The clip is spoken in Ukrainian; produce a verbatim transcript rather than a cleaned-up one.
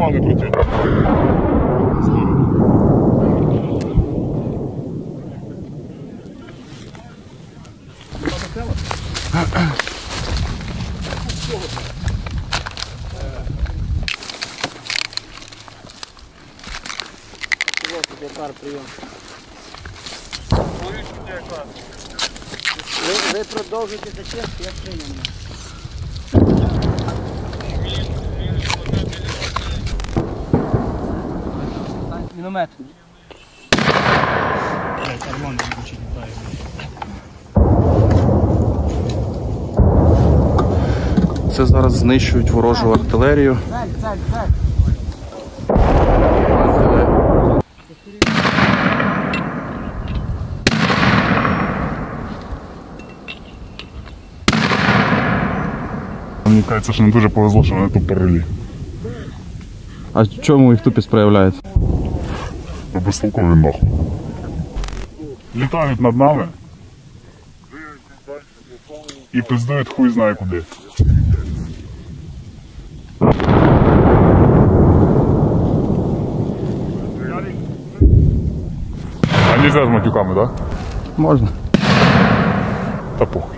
ногами крутить. Ви, ви продовжуєте зачистку, як прийняли. Міномет. Це зараз знищують ворожу артилерію. Цель, цель, цель. Мені кажеться, що не дуже повезло, що вони тут порили. А чому їх тупість проявляється? Безтолкові нахуй. Літають над нами і пиздують хуй знає куди. А нельзя з матюками, так? Можна. Та похуй.